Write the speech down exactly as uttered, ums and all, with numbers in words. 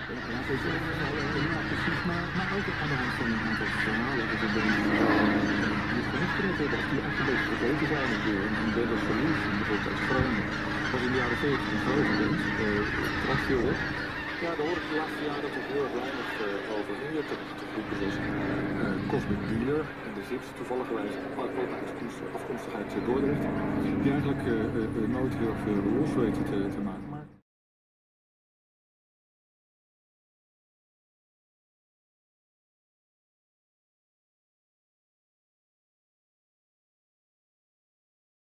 Ja, zo zelf, ja, precies, maar, maar ook aan de hand van een aantal verhalen die we die geïnspireerd hebben, die echt een beetje vergeten zijn. Een Dennis Verlies, bijvoorbeeld uit Groningen, was in de jaren veertig een grote band, trad veel op. Ja, daar hoor ik de laatste jaren toch heel erg weinig uh, over. Nu heb ik de groep is uh, Cosmic Dealer en de Zips, toevallig ook afkomstig uit Dordrecht, die eigenlijk uh, uh, nooit heel veel los weten te, te maken.